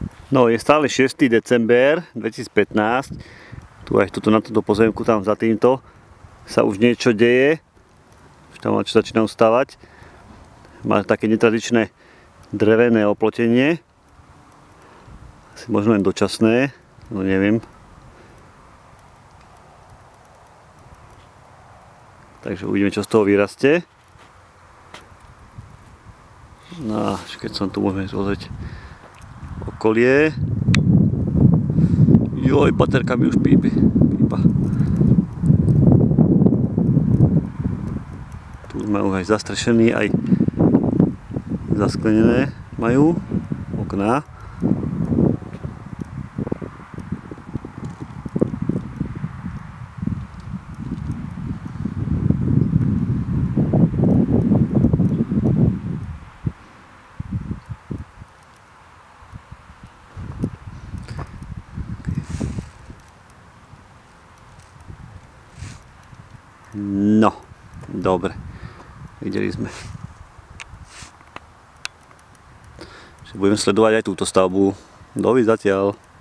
No, je stále 6. december 2015. Tu aj na tomto pozemku, tam za týmto, sa už niečo deje. Už tam čo začína ustávať. Má také netradičné drevené oplotenie. Asi možno len dočasné, no neviem. Takže uvidíme, čo z toho vyrastie. No a keď som tu, môžeme pozrieť okolie. Joj, baterka mi už pípa. Tu majú aj zastrešený, aj zasklenené majú okná. No, dobre, videli sme. Budeme sledovať aj túto stavbu. Dovidenia zatiaľ.